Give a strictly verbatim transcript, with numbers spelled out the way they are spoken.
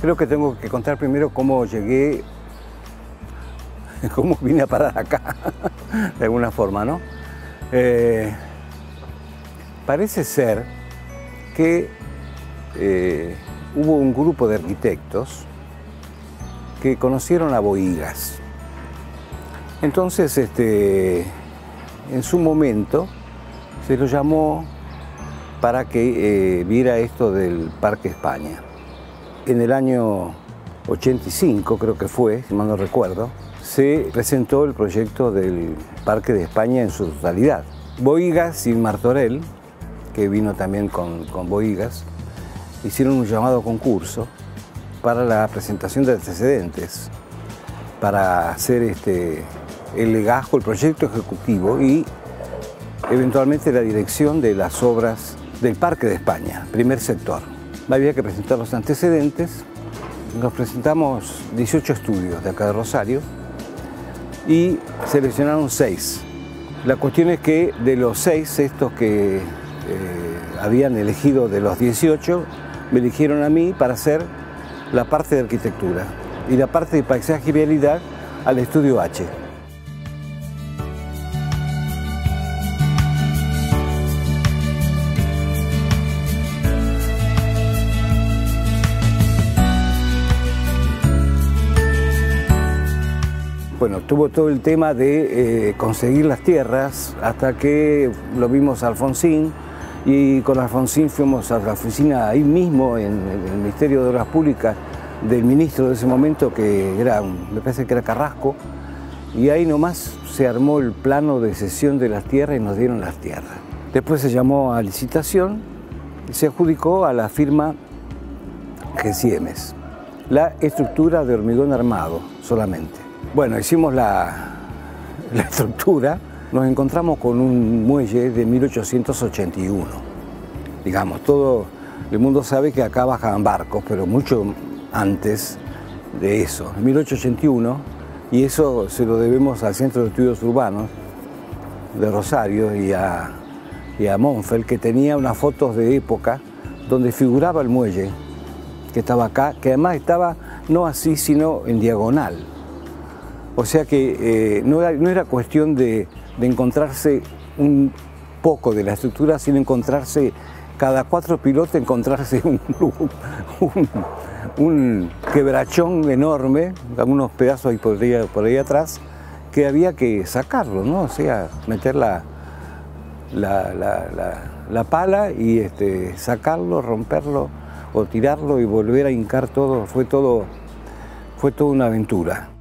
creo que tengo que contar primero cómo llegué, cómo vine a parar acá, de alguna forma, ¿no? Eh, parece ser que eh, hubo un grupo de arquitectos que conocieron a Bohigas. Entonces, este, en su momento, se lo llamó para que eh, viera esto del Parque España. En el año ochenta y cinco, creo que fue, si mal no recuerdo, se presentó el proyecto del Parque de España en su totalidad. Bohigas y Martorell, que vino también con, con Bohigas, hicieron un llamado concurso para la presentación de antecedentes, para hacer este, el legajo, el proyecto ejecutivo y eventualmente la dirección de las obras del Parque de España, primer sector. Había que presentar los antecedentes, nos presentamos dieciocho estudios de acá de Rosario y seleccionaron seis. La cuestión es que de los seis, estos que eh, habían elegido de los dieciocho, me eligieron a mí para hacer la parte de arquitectura y la parte de paisaje y vialidad al estudio H. Bueno, tuvo todo el tema de eh, conseguir las tierras hasta que lo vimos a Alfonsín y con Alfonsín fuimos a la oficina ahí mismo en, en el Ministerio de Obras Públicas del ministro de ese momento, que era, me parece que era Carrasco, y ahí nomás se armó el plano de cesión de las tierras y nos dieron las tierras. Después se llamó a licitación y se adjudicó a la firma G Siemens la estructura de hormigón armado solamente. Bueno, hicimos la, la estructura, nos encontramos con un muelle de mil ochocientos ochenta y uno. Digamos, todo el mundo sabe que acá bajaban barcos, pero mucho antes de eso, en mil ochocientos ochenta y uno, y eso se lo debemos al Centro de Estudios Urbanos de Rosario y a, y a Monfeld, que tenía unas fotos de época donde figuraba el muelle que estaba acá, que además estaba no así, sino en diagonal. O sea que eh, no, era, no era cuestión de, de encontrarse un poco de la estructura, sino encontrarse, cada cuatro pilotes, encontrarse un, un, un quebrachón enorme, algunos pedazos ahí por ahí, por ahí atrás, que había que sacarlo, ¿no? O sea, meter la, la, la, la, la pala y este, sacarlo, romperlo o tirarlo y volver a hincar todo. Fue todo, fue toda una aventura.